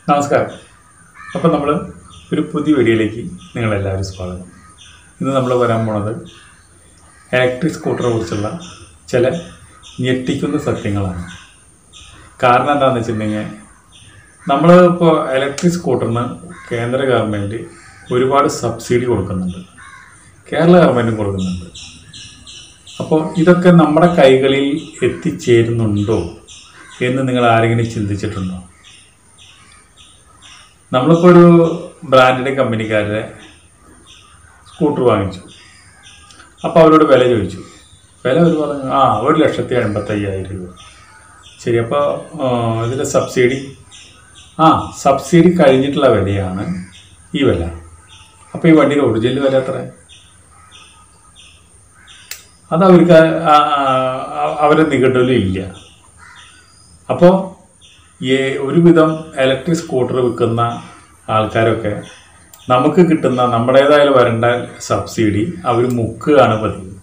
നമസ്കാരം. അപ്പോൾ നമ്മൾ ഒരു പുതിയ വീഡിയോയിലേക്ക് നിങ്ങളെല്ലാവരും സ്വാഗതം. ഇന്ന് നമ്മൾ വരാൻ പോണത് ഇലക്ട്രിക് സ്കൂട്ടറെ കുറിച്ചുള്ള ചില ഞെട്ടിക്കുന്ന സത്യങ്ങളാണ്. കാരണം എന്താണെന്ന് വെച്ചിട്ടുണ്ടെങ്കിൽ, നമ്മൾ ഇപ്പോൾ ഇലക്ട്രിക് സ്കൂട്ടറിന് കേന്ദ്ര ഗവൺമെൻറ് ഒരുപാട് സബ്സിഡി കൊടുക്കുന്നുണ്ട്, കേരള ഗവൺമെൻറ്റും കൊടുക്കുന്നുണ്ട്. അപ്പോൾ ഇതൊക്കെ നമ്മുടെ കൈകളിൽ എത്തിച്ചേരുന്നുണ്ടോ എന്ന് നിങ്ങൾ ആരെങ്കിലും ചിന്തിച്ചിട്ടുണ്ടോ? നമ്മളിപ്പോൾ ഒരു ബ്രാൻഡഡ് കമ്പനിക്കാരുടെ സ്കൂട്ടർ വാങ്ങിച്ചു. അപ്പോൾ അവരോട് വില ചോദിച്ചു. വില അവർ പറഞ്ഞു 1,85,000 രൂപ. ശരി, അപ്പോൾ ഇതിൻ്റെ സബ്സിഡി കഴിഞ്ഞിട്ടുള്ള വിലയാണ് ഈ വില. അപ്പോൾ ഈ വണ്ടിയുടെ ഒറിജിനൽ വില എത്ര? അത് അവർക്ക് അവരുടെ നിഘണ്ടുവിലും ഇല്ല. അപ്പോൾ ഒരുവിധം ഇലക്ട്രിക് സ്കൂട്ടർ വിൽക്കുന്ന ആൾക്കാരൊക്കെ നമുക്ക് കിട്ടുന്ന നമ്മുടേതായ വരേണ്ട സബ്സിഡി അവർ മുക്കുകയാണ് പതിവ്.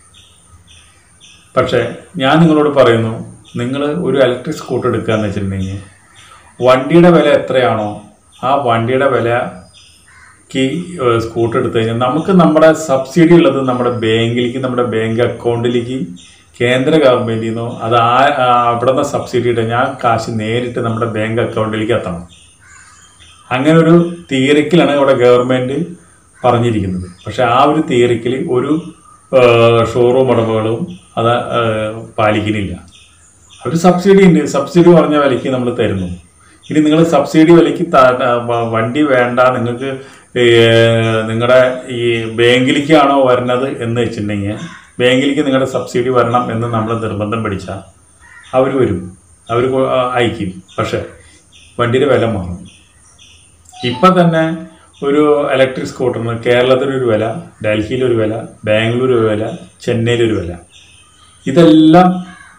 പക്ഷേ ഞാൻ നിങ്ങളോട് പറയുന്നു, നിങ്ങൾ ഒരു ഇലക്ട്രിക് സ്കൂട്ടർ എടുക്കുകയെന്ന് വെച്ചിട്ടുണ്ടെങ്കിൽ വണ്ടിയുടെ വില എത്രയാണോ ആ വണ്ടിയുടെ വിലക്ക് സ്കൂട്ടർ എടുത്തു കഴിഞ്ഞാൽ നമുക്ക് നമ്മുടെ സബ്സിഡി ഉള്ളത് നമ്മുടെ ബാങ്കിലേക്ക്, നമ്മുടെ ബാങ്ക് അക്കൗണ്ടിലേക്ക് കേന്ദ്ര ഗവൺമെൻറ്റിൽ നിന്നോ അത് അവിടെ നിന്ന് സബ്സിഡി ഇട്ട് കാശ് നേരിട്ട് നമ്മുടെ ബാങ്ക് അക്കൗണ്ടിലേക്ക് എത്തണം. അങ്ങനെ ഒരു തിയറിക്കലാണ് ഇവിടെ ഗവൺമെൻറ് പറഞ്ഞിരിക്കുന്നത്. പക്ഷെ ആ ഒരു തിയറിക്കൽ ഒരു ഷോറൂം ഉടമകളും അത് പാലിക്കുന്നില്ല. അവർ സബ്സിഡി ഉണ്ട്, സബ്സിഡി പറഞ്ഞ വിലയ്ക്ക് നമ്മൾ തരുന്നു. ഇനി നിങ്ങൾ സബ്സിഡി വിലയ്ക്ക് വണ്ടി വേണ്ട, നിങ്ങൾക്ക് നിങ്ങളുടെ ഈ ബാങ്കിലേക്കാണോ വരുന്നത് എന്ന് വെച്ചിട്ടുണ്ടെങ്കിൽ ബാങ്കിലേക്ക് നിങ്ങളുടെ സബ്സിഡി വരണം എന്ന് നമ്മൾ നിർബന്ധം പിടിച്ചാൽ അവർ വരും, അവർ അയക്കും. പക്ഷേ വണ്ടിയുടെ വില മാറും. ഇപ്പം തന്നെ ഒരു ഇലക്ട്രിക് സ്കൂട്ടറിന് കേരളത്തിലൊരു വില, ഡൽഹിയിലൊരു വില, ബാംഗ്ലൂർ ഒരു വില, ചെന്നൈയിലൊരു വില. ഇതെല്ലാം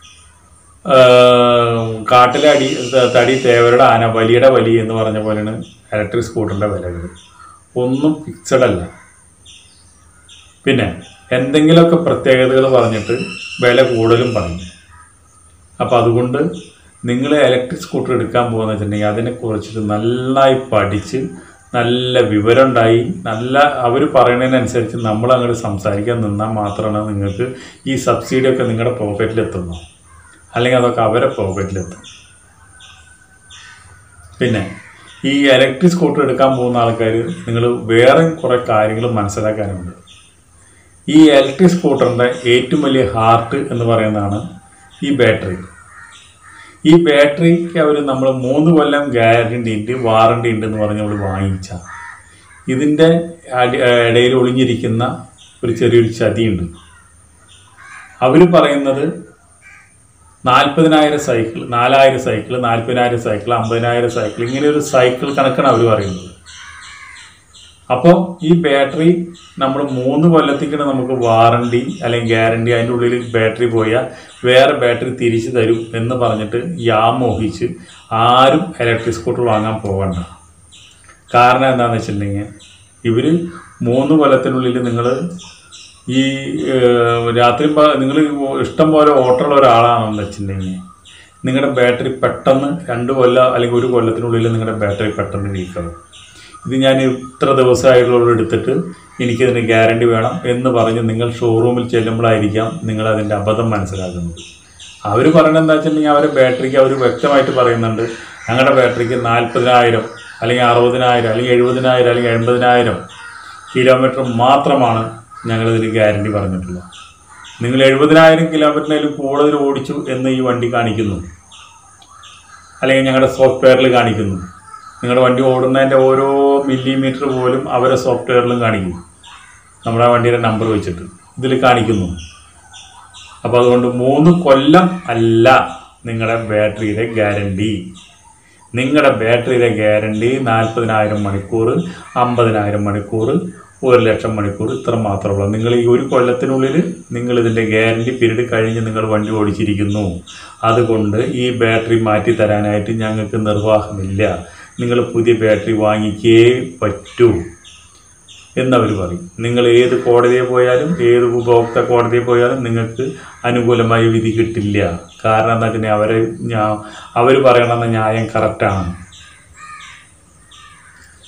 കാട്ടിലെ തടി തേവരുടെ ആന, വലിയുടെ വലി എന്ന് പറഞ്ഞ പോലെയാണ് ഇലക്ട്രിക് സ്കൂട്ടറിൻ്റെ വിലകൾ. ഒന്നും ഫിക്സഡ് അല്ല. പിന്നെ എന്തെങ്കിലുമൊക്കെ പ്രത്യേകതകൾ പറഞ്ഞിട്ട് വില കൂടുതലും പറയും. അപ്പോൾ അതുകൊണ്ട് നിങ്ങൾ ഇലക്ട്രിക് സ്കൂട്ടർ എടുക്കാൻ പോകുന്ന വെച്ചിട്ടുണ്ടെങ്കിൽ അതിനെക്കുറിച്ചിട്ട് നന്നായി പഠിച്ച് നല്ല വിവരം ഉണ്ടായി അവർ പറയുന്നതിനനുസരിച്ച് നമ്മൾ അങ്ങോട്ട് സംസാരിക്കാൻ നിന്നാൽ മാത്രമാണ് നിങ്ങൾക്ക് ഈ സബ്സിഡിയൊക്കെ നിങ്ങളുടെ പോക്കറ്റിലെത്തുന്നു, അല്ലെങ്കിൽ അതൊക്കെ അവരെ പോക്കറ്റിലെത്തും. പിന്നെ ഈ ഇലക്ട്രിക് സ്കൂട്ടർ എടുക്കാൻ പോകുന്ന ആൾക്കാർ നിങ്ങൾ വേറെ കുറേ കാര്യങ്ങൾ മനസ്സിലാക്കാനുണ്ട്. ഈ ഇലക്ട്രിക് സ്കൂട്ടറിൻ്റെ ഏറ്റവും വലിയ ഹാർട്ട് എന്ന് പറയുന്നതാണ് ഈ ബാറ്ററി. ഈ ബാറ്ററിക്ക് നമ്മൾ 3 കൊല്ലം ഗ്യാരണ്ടി ഉണ്ട്, വാറണ്ടി ഉണ്ട് എന്ന് പറഞ്ഞ് നമ്മൾ വാങ്ങിച്ചാൽ ഇതിൻ്റെ ഇടയിൽ ഒളിഞ്ഞിരിക്കുന്ന ഒരു ചെറിയൊരു ചതിയുണ്ട്. അവർ പറയുന്നത് 40,000 സൈക്കിൾ, 4,000 സൈക്കിൾ, 40,000 സൈക്കിൾ, 50,000 സൈക്കിൾ, ഇങ്ങനെ ഒരു സൈക്കിൾ കണക്കാണ് അവർ പറയുന്നത്. അപ്പോൾ ഈ ബാറ്ററി നമ്മൾ 3 കൊല്ലത്തേക്കാണ് നമുക്ക് വാറണ്ടി അല്ലെങ്കിൽ ഗ്യാരണ്ടി. അതിൻ്റെ ഉള്ളിൽ ബാറ്ററി പോയാൽ വേറെ ബാറ്ററി തിരിച്ചു തരും എന്ന് പറഞ്ഞിട്ട് മോഹിച്ച് ആരും ഇലക്ട്രിക് സ്കൂട്ടർ വാങ്ങാൻ പോകണ്ട. കാരണം എന്താണെന്ന് വെച്ചിട്ടുണ്ടെങ്കിൽ ഇവർ 3 കൊല്ലത്തിനുള്ളിൽ നിങ്ങൾ ഈ രാത്രി നിങ്ങൾ ഇഷ്ടം പോലെ ഓട്ടമുള്ള ഒരാളാണെന്ന് വെച്ചിട്ടുണ്ടെങ്കിൽ നിങ്ങളുടെ ബാറ്ററി പെട്ടെന്ന് 2 കൊല്ലം അല്ലെങ്കിൽ 1 കൊല്ലത്തിനുള്ളിൽ നിങ്ങളുടെ ബാറ്ററി പെട്ടെന്ന് വീക്കാവും. ഇത് ഞാൻ ഇത്ര ദിവസമായിട്ടുള്ള എടുത്തിട്ട് എനിക്കതിന് ഗ്യാരണ്ടി വേണം എന്ന് പറഞ്ഞ് നിങ്ങൾ ഷോറൂമിൽ ചെല്ലുമ്പോഴായിരിക്കാം നിങ്ങളതിൻ്റെ അബദ്ധം മനസ്സിലാക്കുന്നത്. അവർ പറയുന്നത് എന്താ വെച്ചിട്ടുണ്ടെങ്കിൽ അവരുടെ ബാറ്ററിക്ക് അവർ വ്യക്തമായിട്ട് പറയുന്നുണ്ട്, ഞങ്ങളുടെ ബാറ്ററിക്ക് 40,000 അല്ലെങ്കിൽ 60,000 അല്ലെങ്കിൽ 70,000 അല്ലെങ്കിൽ 80,000 കിലോമീറ്റർ മാത്രമാണ് ഞങ്ങളിതിന് ഗ്യാരണ്ടി പറഞ്ഞിട്ടുള്ളത്. നിങ്ങൾ 70,000 കിലോമീറ്ററിലും കൂടുതൽ ഓടിച്ചു എന്ന് ഈ വണ്ടി കാണിക്കുന്നു, അല്ലെങ്കിൽ ഞങ്ങളുടെ സോഫ്റ്റ്വെയറിൽ കാണിക്കുന്നു. നിങ്ങളുടെ വണ്ടി ഓടുന്നതിൻ്റെ ഓരോ മില്ലിമീറ്റർ പോലും അവരെ സോഫ്റ്റ്വെയറിലും കാണിക്കും, നമ്മുടെ വണ്ടിയുടെ നമ്പർ വെച്ചിട്ട് ഇതിൽ കാണിക്കുന്നു. അപ്പോൾ അതുകൊണ്ട് 3 കൊല്ലം അല്ല നിങ്ങളുടെ ബാറ്ററിയുടെ ഗ്യാരണ്ടി. നിങ്ങളുടെ ബാറ്ററിയുടെ ഗ്യാരണ്ടി 40,000 മണിക്കൂർ, 50,000 മണിക്കൂർ, 1,00,000 മണിക്കൂർ, ഇത്ര മാത്രമേ ഉള്ളൂ. നിങ്ങൾ ഈ 1 കൊല്ലത്തിനുള്ളിൽ നിങ്ങളിതിൻ്റെ ഗ്യാരണ്ടി പീരീഡ് കഴിഞ്ഞ് നിങ്ങൾ വണ്ടി ഓടിച്ചിരിക്കുന്നു. അതുകൊണ്ട് ഈ ബാറ്ററി മാറ്റി തരാനായിട്ട് ഞങ്ങൾക്ക് നിർവാഹമില്ല, നിങ്ങൾ പുതിയ ബാറ്ററി വാങ്ങിക്കേ പറ്റൂ എന്നവർ പറയും. നിങ്ങൾ ഏത് കോടതിയിൽ പോയാലും, ഏത് ഉപഭോക്തൃ കോടതിയിൽ പോയാലും നിങ്ങൾക്ക് അനുകൂലമായ വിധി കിട്ടില്ല. കാരണം എന്താ വെച്ചാൽ അവർ പറയണമെന്ന ന്യായം കറക്റ്റാണ്.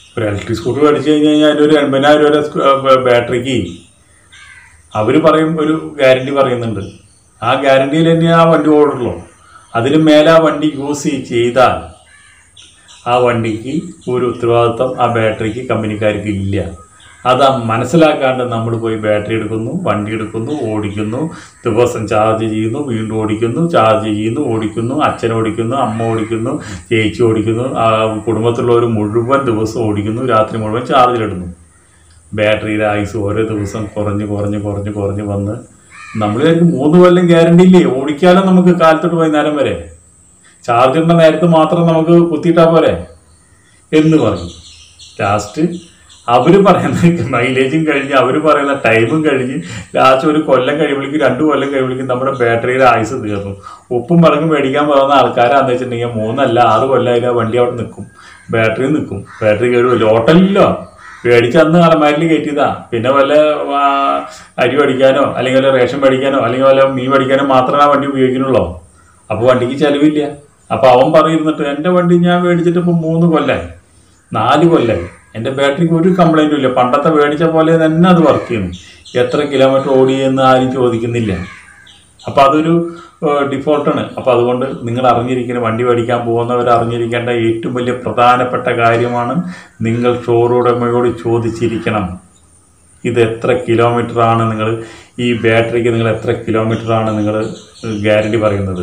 ഒരു ഇലക്ട്രിക് സ്കൂട്ടർ മേടിച്ച് കഴിഞ്ഞാൽ അതിനൊരു 80,000 രൂപ ബാറ്ററിക്ക് അവർ പറയും, ഒരു ഗ്യാരണ്ടി പറയുന്നുണ്ട്. ആ ഗ്യാരണ്ടിയിൽ തന്നെ ആ വണ്ടി ഓടുള്ളൂ. അതിന് മേലെ ആ വണ്ടി യൂസ് ചെയ്താൽ ആ വണ്ടിക്ക് ഒരു ഉത്തരവാദിത്വം ആ ബാറ്ററിക്ക് കമ്പനിക്കാർക്ക് ഇല്ല. അത് മനസ്സിലാക്കാണ്ട് നമ്മൾ പോയി ബാറ്ററി എടുക്കുന്നു, വണ്ടി എടുക്കുന്നു, ഓടിക്കുന്നു, ദിവസം ചാർജ് ചെയ്യുന്നു, വീണ്ടും ഓടിക്കുന്നു, ചാർജ് ചെയ്യുന്നു, ഓടിക്കുന്നു, അച്ഛൻ ഓടിക്കുന്നു, അമ്മ ഓടിക്കുന്നു, ചേച്ചി ഓടിക്കുന്നു, കുടുംബത്തിലുള്ളവർ മുഴുവൻ ദിവസം ഓടിക്കുന്നു, രാത്രി മുഴുവൻ ചാർജിലിടുന്നു. ബാറ്ററിയുടെ ആയുസ് ഓരോ ദിവസം കുറഞ്ഞ് വന്ന് നമ്മൾ 3 കൊല്ലം ഗ്യാരണ്ടി ഇല്ലേ, ഓടിക്കാലും നമുക്ക് കാലത്തോട്ട് വൈകുന്നേരം വരെ, ചാർജറിൻ്റെ നേരത്ത് മാത്രം നമുക്ക് കുത്തിയിട്ടാൽ പോരെ എന്ന് പറഞ്ഞു. ലാസ്റ്റ് അവർ പറയുന്ന മൈലേജും കഴിഞ്ഞ് അവർ പറയുന്ന ടൈമും കഴിഞ്ഞ് ലാസ്റ്റ് 1 കൊല്ലം കഴിയുമ്പോഴേക്കും 2 കൊല്ലം കഴിയുമ്പോഴേക്കും നമ്മുടെ ബാറ്ററിയുടെ ആയുസ് തീർന്നു. ഉപ്പും മുളകും മേടിക്കാൻ പോകുന്ന ആൾക്കാരാണെന്ന് വെച്ചിട്ടുണ്ടെങ്കിൽ 3 അല്ല 6 കൊല്ലം വണ്ടി അവിടെ നിൽക്കും, ബാറ്ററി നിൽക്കും, ബാറ്ററി കേടുമില്ല. ഹോട്ടലിലോ മേടിച്ച് അന്ന് അലമാരിൽ കയറ്റിയതാ. പിന്നെ വല്ല അരി മേടിക്കാനോ അല്ലെങ്കിൽ വല്ല റേഷൻ മേടിക്കാനോ അല്ലെങ്കിൽ വല്ല മീൻ മേടിക്കാനോ മാത്രമേ ആ വണ്ടി ഉപയോഗിക്കുന്നുള്ളൂ. അപ്പോൾ വണ്ടിക്ക് ചിലവില്ല. അപ്പോൾ അവൻ പറയുന്നിട്ട് എൻ്റെ വണ്ടി ഞാൻ മേടിച്ചിട്ട് ഇപ്പോൾ 3 കൊല്ലമായി 4 കൊല്ലമായി, എൻ്റെ ബാറ്ററിക്ക് ഒരു കംപ്ലൈൻറ്റും ഇല്ല, പണ്ടത്തെ മേടിച്ച പോലെ തന്നെ അത് വർക്ക് ചെയ്യുന്നു, എത്ര കിലോമീറ്റർ ഓടിയെന്ന് ആരും ചോദിക്കുന്നില്ല. അപ്പോൾ അതൊരു ഡിഫോൾട്ടാണ്. അപ്പോൾ അതുകൊണ്ട് നിങ്ങൾ അറിഞ്ഞിരിക്കുന്ന, വണ്ടി മേടിക്കാൻ പോകുന്നവർ അറിഞ്ഞിരിക്കേണ്ട ഏറ്റവും വലിയ പ്രധാനപ്പെട്ട കാര്യമാണ്, നിങ്ങൾ ഷോറൂമയോട് ചോദിച്ചിരിക്കണം, ഇത് എത്ര കിലോമീറ്ററാണ് നിങ്ങൾ ഈ ബാറ്ററിക്ക്, നിങ്ങൾ എത്ര കിലോമീറ്ററാണ് നിങ്ങൾ ഗ്യാരണ്ടി പറയുന്നത്.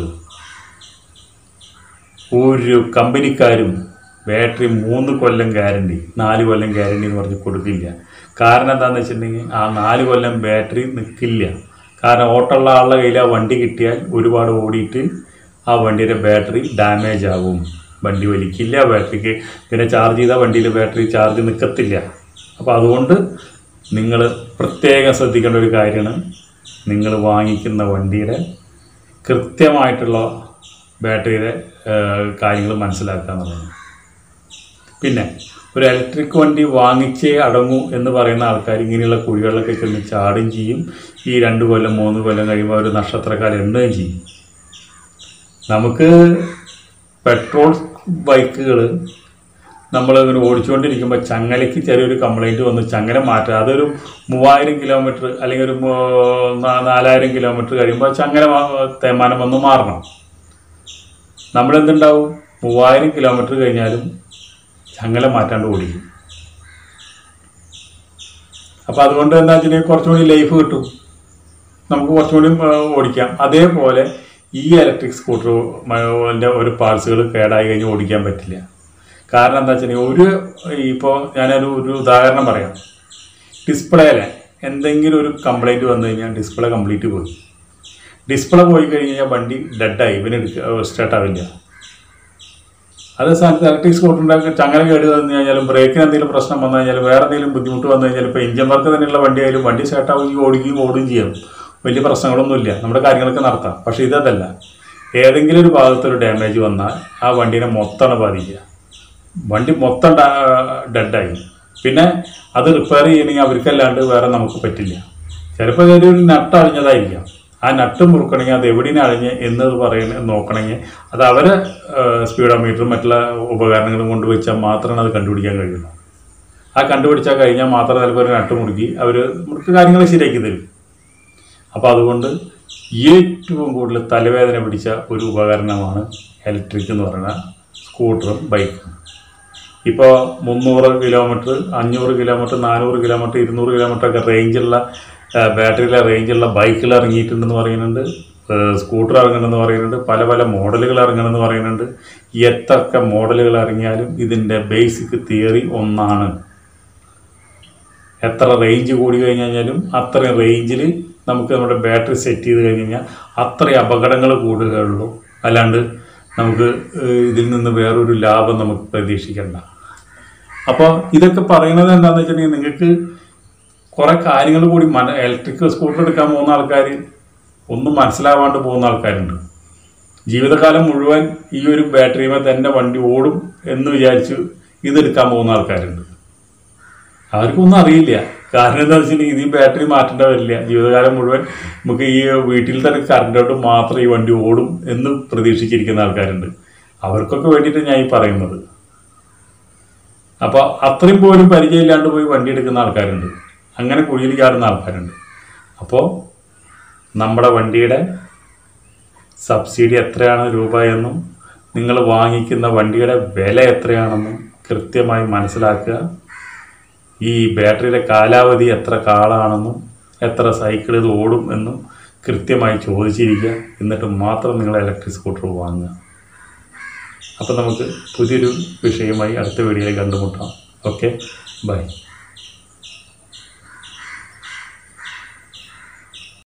ഒരു കമ്പനിക്കാരും ബാറ്ററി 3 കൊല്ലം ഗ്യാരണ്ടി 4 കൊല്ലം ഗ്യാരണ്ടി എന്ന് പറഞ്ഞ് കൊടുക്കില്ല. കാരണം എന്താണെന്ന് വെച്ചിട്ടുണ്ടെങ്കിൽ ആ 4 കൊല്ലം ബാറ്ററി നിൽക്കില്ല. കാരണം ഓട്ടമുള്ള ആളുടെ കയ്യിൽ ആ വണ്ടി കിട്ടിയാൽ ഒരുപാട് ഓടിയിട്ട് ആ വണ്ടിയുടെ ബാറ്ററി ഡാമേജ് ആവും, വണ്ടി വലിക്കില്ല, ബാറ്ററിക്ക് പിന്നെ ചാർജ് ചെയ്താൽ വണ്ടിയിൽ ബാറ്ററി ചാർജ് നിൽക്കത്തില്ല. അപ്പോൾ അതുകൊണ്ട് നിങ്ങൾ പ്രത്യേകം ശ്രദ്ധിക്കേണ്ട ഒരു കാര്യമാണ്, നിങ്ങൾ വാങ്ങിക്കുന്ന വണ്ടിയുടെ കൃത്യമായിട്ടുള്ള ബാറ്ററിയുടെ കാര്യങ്ങൾ മനസ്സിലാക്കുക എന്നുള്ളത്. പിന്നെ ഒരു ഇലക്ട്രിക് വണ്ടി വാങ്ങിച്ചേ അടങ്ങൂ എന്ന് പറയുന്ന ആൾക്കാർ ഇങ്ങനെയുള്ള കുഴികളിലൊക്കെ ചെന്ന് ചാടുകയും ചെയ്യും. ഈ 2 കൊല്ലം 3 കൊല്ലം കഴിയുമ്പോൾ ഒരു നക്ഷത്രക്കാലം എണ്ണുകയും ചെയ്യും. നമുക്ക് പെട്രോൾ ബൈക്കുകൾ നമ്മളിങ്ങനെ ഓടിച്ചുകൊണ്ടിരിക്കുമ്പോൾ ചങ്ങലയ്ക്ക് ചെറിയൊരു കംപ്ലൈൻറ്റ് വന്ന് ചങ്ങല മാറ്റുക, അതൊരു 3000 കിലോമീറ്റർ അല്ലെങ്കിൽ ഒരു 4000 കിലോമീറ്റർ കഴിയുമ്പോൾ ചങ്ങല തേയ്മാനം വന്ന് മാറണം. നമ്മളെന്തുണ്ടാവും, 3000 കിലോമീറ്റർ കഴിഞ്ഞാലും ചങ്ങല മാറ്റാണ്ട് ഓടിക്കും. അപ്പോൾ അതുകൊണ്ട് എന്താ വെച്ചിട്ടുണ്ടെങ്കിൽ കുറച്ചുകൂടി ലൈഫ് കിട്ടും, നമുക്ക് കുറച്ചുകൂടി ഓടിക്കാം. അതേപോലെ ഈ ഇലക്ട്രിക് സ്കൂട്ടറിൻ്റെ ഒരു പാർട്സുകൾ കേടായി കഴിഞ്ഞ് ഓടിക്കാൻ പറ്റില്ല. കാരണം എന്താ വെച്ചിട്ടുണ്ടെങ്കിൽ ഇപ്പോൾ ഞാനൊരു ഉദാഹരണം പറയാം. ഡിസ്പ്ലേയിൽ എന്തെങ്കിലും ഒരു കംപ്ലൈൻറ്റ് വന്നു കഴിഞ്ഞാൽ ഡിസ്പ്ലേ കംപ്ലീറ്റ് പോയി. ഡിസ്പ്ലേ പോയി കഴിഞ്ഞാൽ വണ്ടി ഡെഡായി, ഇവന് സ്റ്റാർട്ടാവില്ല. അതേ സ്ഥാനത്ത് ഇലക്ട്രിക് സ്കൂട്ടറിൻ്റെ ചങ്ങല കേട് വന്നു കഴിഞ്ഞാലും ബ്രേക്കിന് എന്തെങ്കിലും പ്രശ്നം വന്നു കഴിഞ്ഞാലും വേറെ എന്തെങ്കിലും ബുദ്ധിമുട്ട് വന്നു കഴിഞ്ഞാൽ ഇപ്പോൾ എഞ്ചിൻ വർക്ക് തന്നെയുള്ള വണ്ടി ആയാലും വണ്ടി സ്റ്റാർട്ടാവുകയും ഓടുകയും ചെയ്യാം, വലിയ പ്രശ്നങ്ങളൊന്നുമില്ല, നമ്മുടെ കാര്യങ്ങളൊക്കെ നടത്താം. പക്ഷേ ഇതല്ല, ഏതെങ്കിലും ഒരു ഭാഗത്തൊരു ഡാമേജ് വന്നാൽ ആ വണ്ടീനെ മൊത്തമാണ് ബാധിക്കുക, വണ്ടി മൊത്തം ഡെഡായി. പിന്നെ അത് റിപ്പയർ ചെയ്യണമെങ്കിൽ അവർക്കല്ലാണ്ട് വേറെ നമുക്ക് പറ്റില്ല. ചിലപ്പോൾ ഒരു നട്ട് അഴിഞ്ഞതായിരിക്കാം, ആ നട്ട് മുറുക്കണമെങ്കിൽ അത് എവിടെയാണ് അഴിഞ്ഞ് എന്നത് നോക്കണമെങ്കിൽ അത് അവരെ സ്പീഡോമീറ്ററും മറ്റുള്ള ഉപകരണങ്ങളും കൊണ്ട് വെച്ചാൽ മാത്രമാണ് അത് കണ്ടുപിടിക്കാൻ കഴിയുള്ളൂ. ആ കണ്ടുപിടിച്ചാൽ കഴിഞ്ഞാൽ മാത്രം ചിലപ്പോൾ ഒരു നട്ട് മുറുക്ക് കാര്യങ്ങൾ ശരിയാക്കി തരും. അപ്പോൾ അതുകൊണ്ട് ഏറ്റവും കൂടുതൽ തലവേദന പിടിച്ച ഒരു ഉപകരണമാണ് ഇലക്ട്രിക് എന്ന് പറയുന്ന സ്കൂട്ടറും ബൈക്കും. ഇപ്പോൾ 300 കിലോമീറ്റർ 500 കിലോമീറ്റർ 400 കിലോമീറ്റർ 200 കിലോമീറ്റർ ഒക്കെ റേഞ്ചുള്ള ബാറ്ററിയിലെ റേഞ്ചുള്ള ബൈക്കുകൾ ഇറങ്ങിയിട്ടുണ്ടെന്ന് പറയുന്നുണ്ട്, സ്കൂട്ടർ ഇറങ്ങണമെന്ന് പറയുന്നുണ്ട്, പല പല മോഡലുകൾ ഇറങ്ങണമെന്ന് പറയുന്നുണ്ട്. എത്രയൊക്കെ മോഡലുകൾ ഇറങ്ങിയാലും ഇതിൻ്റെ ബേസിക് തിയറി ഒന്നാണ്. എത്ര റേഞ്ച് കൂടി കഴിഞ്ഞാലും അത്രയും റേഞ്ചിൽ നമുക്ക് നമ്മുടെ ബാറ്ററി സെറ്റ് ചെയ്ത് കഴിഞ്ഞ് കഴിഞ്ഞാൽ അത്രയും അപകടങ്ങൾ കൂടുകയുള്ളൂ. അല്ലാണ്ട് നമുക്ക് ഇതിൽ നിന്ന് വേറൊരു ലാഭം നമുക്ക് പ്രതീക്ഷിക്കേണ്ട. അപ്പോൾ ഇതൊക്കെ പറയുന്നത് എന്താണെന്ന് വെച്ചിട്ടുണ്ടെങ്കിൽ നിങ്ങൾക്ക് കുറേ കാര്യങ്ങൾ കൂടി ഇലക്ട്രിക് സ്കൂട്ടർ എടുക്കാൻ പോകുന്ന ആൾക്കാർ ഒന്നും മനസ്സിലാവാണ്ട് പോകുന്ന ആൾക്കാരുണ്ട്. ജീവിതകാലം മുഴുവൻ ഈ ഒരു ബാറ്ററിയുമേ തന്നെ വണ്ടി ഓടും എന്ന് വിചാരിച്ച് ഇതെടുക്കാൻ പോകുന്ന ആൾക്കാരുണ്ട്. അവർക്കൊന്നും അറിയില്ല. കാരണം എന്താ വെച്ചിട്ടുണ്ടെങ്കിൽ ഈ ബാറ്ററി മാറ്റേണ്ട വരില്ല, ജീവിതകാലം മുഴുവൻ നമുക്ക് ഈ വീട്ടിൽ തന്നെ കറണ്ടോട്ട് മാത്രം ഈ വണ്ടി ഓടും എന്ന് പ്രതീക്ഷിച്ചിരിക്കുന്ന ആൾക്കാരുണ്ട്. അവർക്കൊക്കെ വേണ്ടിയിട്ട് ഞാൻ ഈ പറയുന്നത്. അപ്പോൾ അത്രയും പോലും പരിചയമില്ലാണ്ട് പോയി വണ്ടി എടുക്കുന്ന ആൾക്കാരുണ്ട്, അങ്ങനെ കുഴിയിൽ ചാടുന്ന ആൾക്കാരുണ്ട്. അപ്പോൾ നമ്മുടെ വണ്ടിയുടെ സബ്സിഡി എത്രയാണ് രൂപ എന്നും നിങ്ങൾ വാങ്ങിക്കുന്ന വണ്ടിയുടെ വില എത്രയാണെന്നും കൃത്യമായി മനസ്സിലാക്കുക. ഈ ബാറ്ററിയുടെ കാലാവധി എത്ര കാലമാണെന്നും എത്ര സൈക്കിൾ ഇത് ഓടും എന്നും കൃത്യമായി ചോദിച്ചിരിക്കുക. എന്നിട്ട് മാത്രം നിങ്ങൾ ഇലക്ട്രിക് സ്കൂട്ടർ വാങ്ങുക. അപ്പോൾ നമുക്ക് പുതിയൊരു വിഷയമായി അടുത്ത വീഡിയോയിൽ കണ്ടുമുട്ടാം. Okay, by.